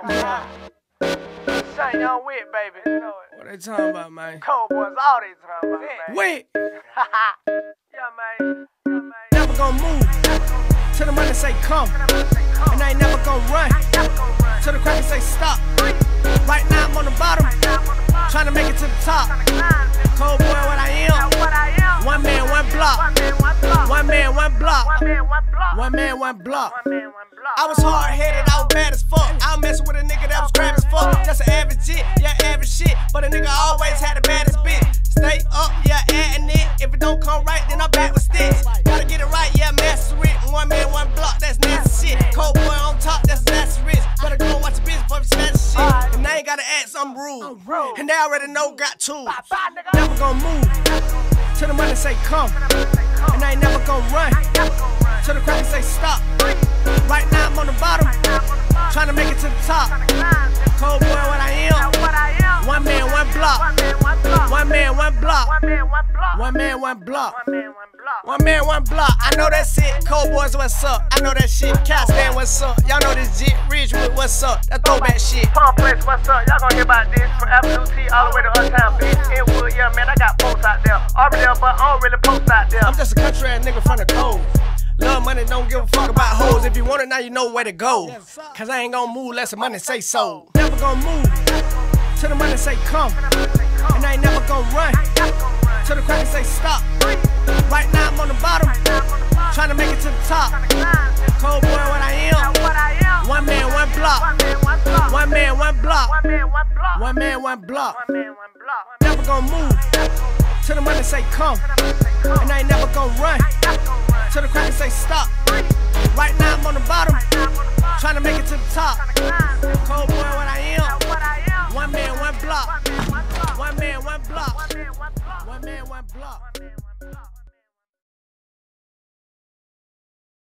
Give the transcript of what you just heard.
Shine young wit, baby. You know it. What they talking about, man? Cold boys, all they talking about, man. Wait. Yeah, man. Never gonna move till the money say come, and I ain't never gonna run till the crackers say stop. Right now I'm on the bottom, trying to make it to the top. Cold boy, what I am. One man, one block. One man, one block. One man, one block. I was hard-headed, I was bad as fuck. I was messing with a nigga that was crab as fuck. That's an average shit, yeah, average shit. But a nigga always had the baddest bitch. Stay up, yeah, adding it. If it don't come right, then I'm back with sticks. Gotta get it right, yeah, master it. One man, one block, that's nasty shit. Cold boy on top, that's nasty rich. Better go watch the bitch for the snatch shit. And I ain't gotta ask, I'm rude. And they already know, got tools. Never gonna move till the money say come, and I ain't never gonna run till the crackers say stop. Right now I'm on the bottom, trying to make it to the top. Cold boy, what I am. One man, one block. One man, one block. One man, one block. One man, one block. I know that's it. Cold boys, what's up? I know that shit. Catstan, what's up? Y'all know this shit. Ridgewood, what's up? That throwback shit. Palm Place, what's up? Y'all gonna hear about this from Avenue T all the way to Uptown, bitch. Inwood, yeah, man, I got posts out there. Aubrey, but I don't really post out there. I'm just a country ass nigga from the cold. Love money, don't give a fuck about hoes. If you want it now, you know where to go. Cause I ain't gonna move unless the money say so. Never gonna move till the money say come, and I ain't never gonna run till the crackers say stop. Right now I'm on the bottom, trying to make it to the top. Cold boy, what I am. One man, one block. One man, one block. One man, one block. Never gonna move till the money say come, and I ain't never gonna run till the crackers say stop. Right now I'm on the bottom, trying to make it to the top. Cold boy, what I am. One man, one block. One man, one block. One man, one block.